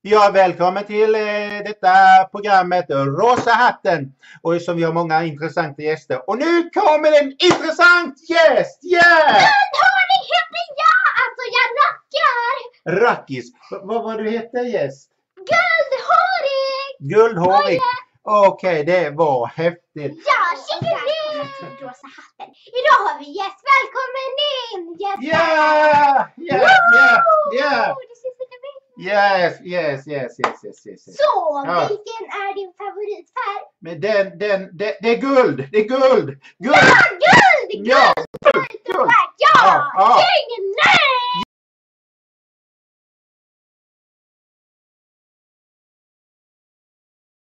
Ja, välkommen till detta programmet Rosa Hatten. Och som vi har många intressanta gäster. Och nu kommer en intressant gäst! Yeah! Guldhårig heter jag! Alltså jag rackar! Rackis. Vad var du hette gäst? Guldhårig! Guldhårig. Okej, det var häftigt. Ja, tjena! Rosa Hatten. Idag har vi gäst. Välkommen in! Yeah! Yeah! Yes. Så, Ja. vilken är din favoritfärg? Men det är guld. Det är guld. Ja, guld! Ja, Guld! Ja! Ja. Nej!